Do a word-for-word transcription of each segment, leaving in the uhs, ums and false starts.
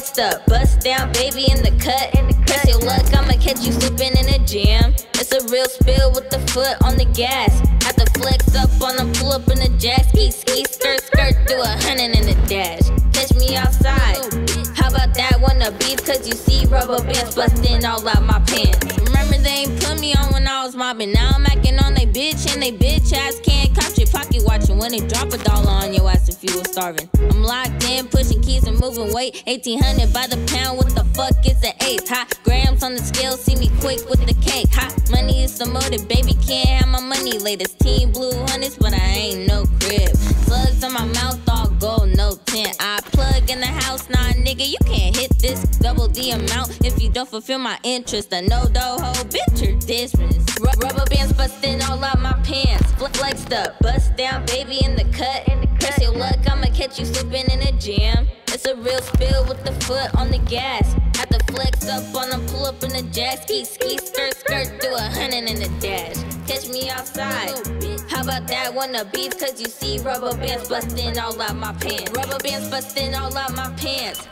flexed up, bust down, baby in the cut. Press your luck, I'ma catch you slipping in a jam. It's a real spill with the foot on the gas. Have to flex up on them, pull up in the jack. Ski, ski, skirt, skirt, do a hundred in the dash. Catch me outside. How about that one a beef? Cause you see rubber bands busting all out my pants. Remember they ain't put me on when I was mobbing. Now I'm acting on they bitch and they bitch ass can't catch your pocket watching when they drop a dollar on your ass if you was starving. I'm locked in, pushing keys and moving weight. eighteen hundred by the pound, what the fuck is an eighth? Hot grams on the scale, see me quick with the cake. Hot money is the motive, baby, can't have my money. Latest team blue hundreds, but I ain't no crib. Slugs on my mouth, all gold, no tint. I plug in the house, nah nigga, you can't hit this. Double the amount if you don't fulfill my interest. A no do ho bitch or dismiss. Rubber bands busting all out my pants. Flexed up, bust down, baby in the cut. Press your luck, I'ma catch you slipping in a jam. It's a real spill with the foot on the gas. Have to flex up on them, pull up in the jack. Ski, ski, skirt, skirt, do a hundred in the dash. Catch me outside. How about that one a beef? Cause you see rubber bands busting all out my pants. Rubber bands busting all out my pants.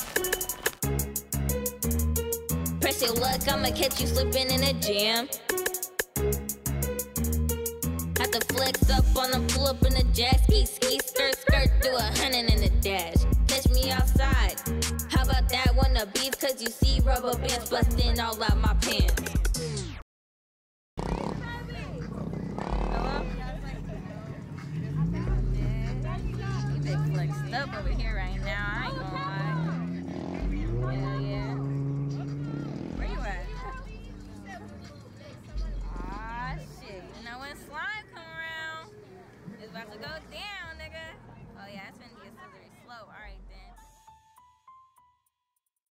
Press your luck, I'ma catch you slipping in a jam. Have to flex up on them, pull up in the jack. Ski, ski, skirt, skirt, do a hundred in the dash. Catch me outside. How about that one a beef? Cause you see rubber bands busting all out my pants. Flexed up over here right now, I ain't gonna lie. Hell yeah. Where you at? Aw shit, you know when slime come around, it's about to go down.